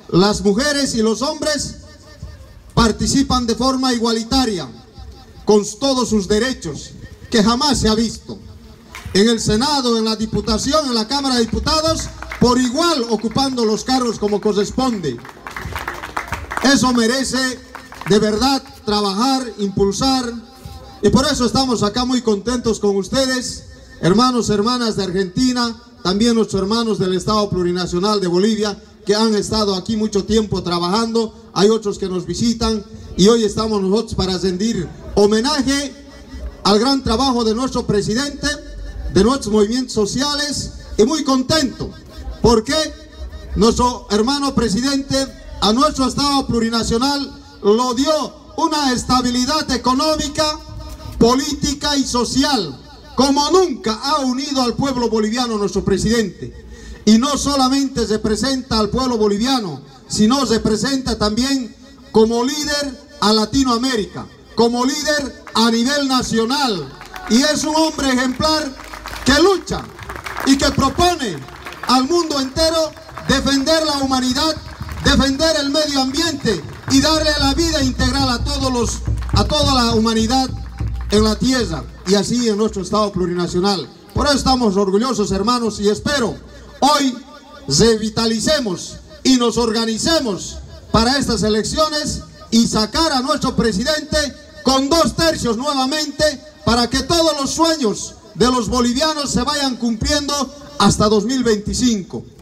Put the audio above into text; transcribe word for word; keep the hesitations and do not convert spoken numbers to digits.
las mujeres y los hombres participan de forma igualitaria, con todos sus derechos, que jamás se ha visto. En el Senado, en la Diputación, en la Cámara de Diputados, por igual ocupando los cargos como corresponde. Eso merece de verdad trabajar, impulsar, y por eso estamos acá muy contentos con ustedes, hermanos, hermanas de Argentina, también nuestros hermanos del Estado Plurinacional de Bolivia, que han estado aquí mucho tiempo trabajando. Hay otros que nos visitan y hoy estamos nosotros para rendir homenaje al gran trabajo de nuestro presidente, de nuestros movimientos sociales, y muy contento porque nuestro hermano presidente a nuestro Estado Plurinacional lo dio una estabilidad económica, política y social como nunca ha unido al pueblo boliviano nuestro presidente. Y no solamente representa al pueblo boliviano, sino representa también como líder a Latinoamérica, como líder a nivel nacional. Y es un hombre ejemplar que lucha y que propone al mundo entero defender la humanidad, defender el medio ambiente y darle la vida integral a todos los, a toda la humanidad en la tierra, y así en nuestro Estado Plurinacional. Por eso estamos orgullosos, hermanos, y espero hoy revitalicemos y nos organicemos para estas elecciones y sacar a nuestro presidente con dos tercios nuevamente, para que todos los sueños de los bolivianos se vayan cumpliendo hasta dos mil veinticinco.